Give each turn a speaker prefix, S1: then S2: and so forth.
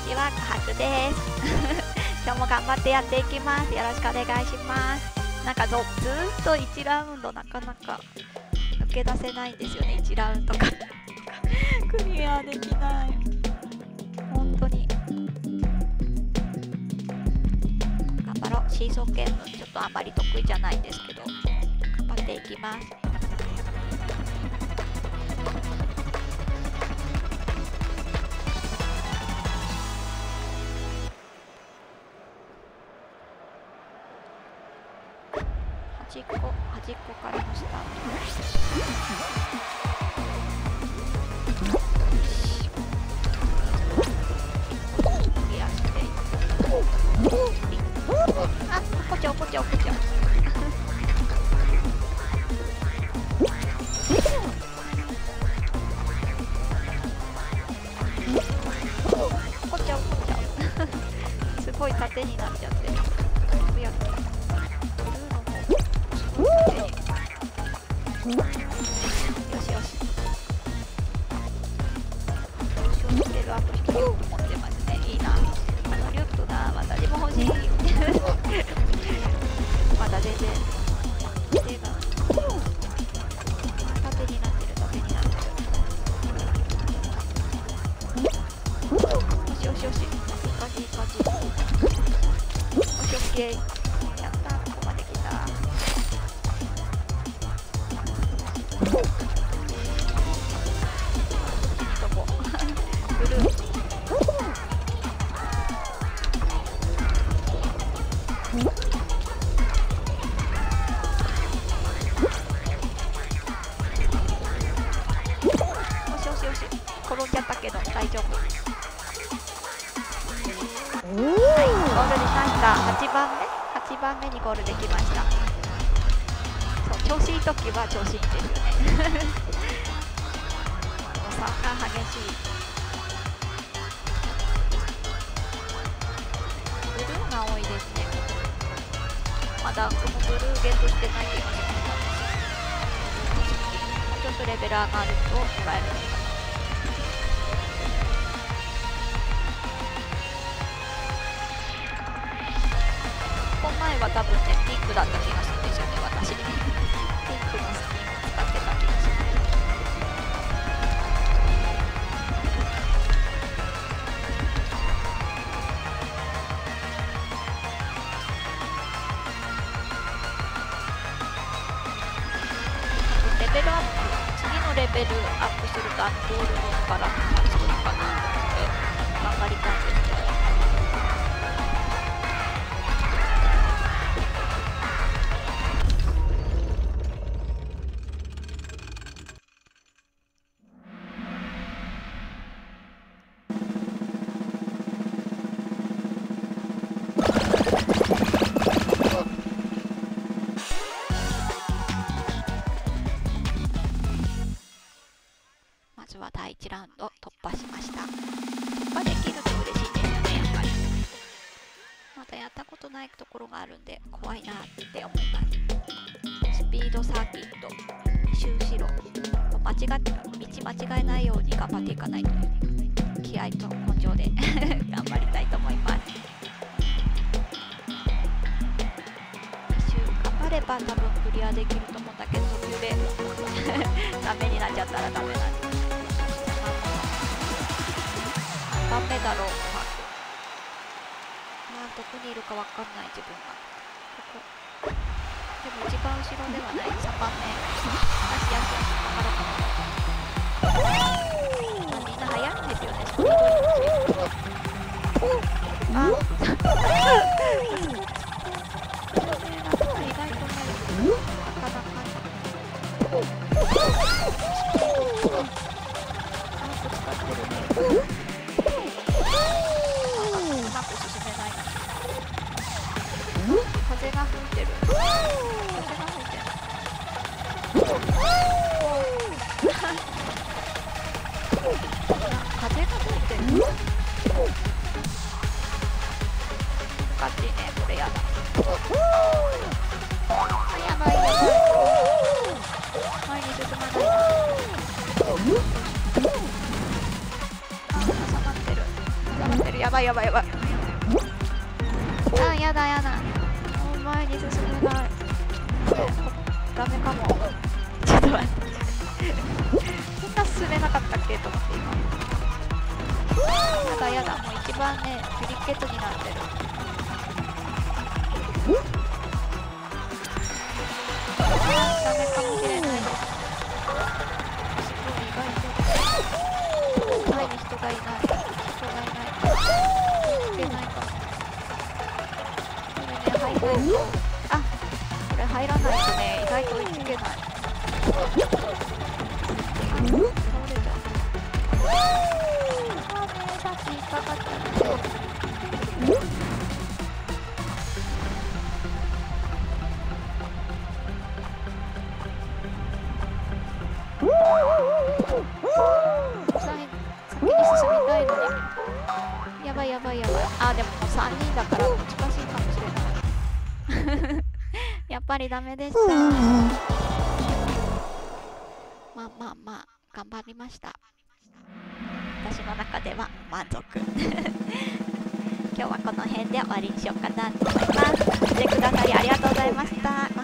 S1: ちは、はくです。今日も頑張ってやっていきます。よろしくお願いします。なんかずーっと1ラウンドなかなか抜け出せないんですよね。1ラウンドかクリアできない。本当に。頑張ろう。シーソーゲーム、ちょっとあんまり得意じゃないんですけど、頑張っていきます。端っこからのスタート。クリアして、あ、落っこちゃう。すごい縦になっちゃってる。よし。レベルアップしてると思ってますね。いいな。リュックな、私も欲しい。まだ全然手が縦になってる。よし。いい感じ。オッケー。やった、ここまで来た。ブルー。よし。転んじゃったけど大丈夫。はい、ゴールしました。8番目にゴールできました。そう、調子いい時は調子いいんですよね。差が激しい。ブルーが多いですね。まだこのブルーゲットしてない気がします。ちょっとレベル上がるともらえるのかな。この前は多分ね、ピンクだった気がするんですよね、私。ピンクのスキンを使ってた気がします。レベルアップ、次のレベルアップするとゴールドから作るかなと思って頑張りたいんですけど。まずは第1ラウンド突破しました。突破できると嬉しいですよね、やっぱり。まだやったことないところがあるんで怖いなって思います。スピードサーキット、2周しろ。道間違えないように頑張っていかないと。気合と根性で頑張りたいと思います。2周頑張れば多分クリアできると思うんだけど、途中でダメになっちゃったらダメなんです。何番目だろう。どこにいるかわかんない自分が。ここ。でも一番後ろではない。3番目。足やすい。みんな速いんですよね。スピードに。意外とね、なかなか。使ってるね。風が吹いてる。かっちいね、これやだ。やばい。前に進まないな。挟まってる。 がってる。やばいやばいやばい。あ、やだやだ。もう前に進めない。ダメかも。ちょっと待って。こんな進めなかったっけと思って今。やだやだ。もう一番ね、クリケットになってる。ダメかもしれないです。すごい意外と前に人がいない。人がいない。いけないかも。これね、入らないと、あ、これ入らないとね、意外と追いつけない。倒れちゃう。あーね、さっき引っかかっちゃった。先に進みたいのに。やばいやばいやばい。あ、でももう3人だから難しいかもしれない。やっぱりダメでした。まあまあまあ、頑張りました。私の中では満足。今日はこの辺で終わりにしようかなと思います。見てくださりありがとうございました。